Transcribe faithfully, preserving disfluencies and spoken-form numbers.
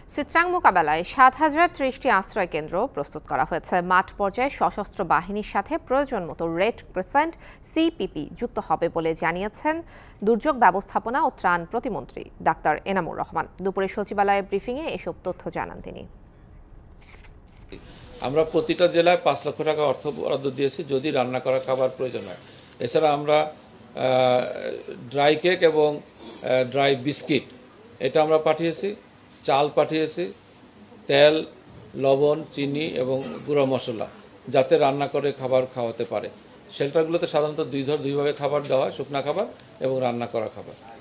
চিত্রাং মোকাবেলায় সাত হাজার ত্রিশটি আশ্রয় কেন্দ্র প্রস্তুত করা হয়েছে। মাঠ পর্যায়ে সশস্ত্র বাহিনীর সাথে প্রয়োজন মতো রেড ক্রিসেন্ট সিপিপি যুক্ত হবে বলে জানিয়েছেন দুর্যোগ ব্যবস্থাপনা ও ত্রাণ প্রতিমন্ত্রী ডাক্তার এনামুর রহমান। দুপুরে সচিবালয়ে ব্রিফিংয়ে এসব তথ্য জানান তিনি। আমরা প্রতিটা জেলায় পাঁচ লক্ষ টাকা অর্থ বরাদ্দ দিয়েছি যদি রান্না করা খাবার প্রয়োজন হয়। এছাড়া আমরা ড্রাই কেক এবং ড্রাই বিস্কিট এটা আমরা পাঠিয়েছি, চাল পাঠিয়েছি, তেল, লবণ, চিনি এবং গুঁড়ো মশলা যাতে রান্না করে খাবার খাওয়াতে পারে। শেল্টারগুলোতে সাধারণত দুই ধর দুইভাবে খাবার দেওয়া হয়, শুকনা খাবার এবং রান্না করা খাবার।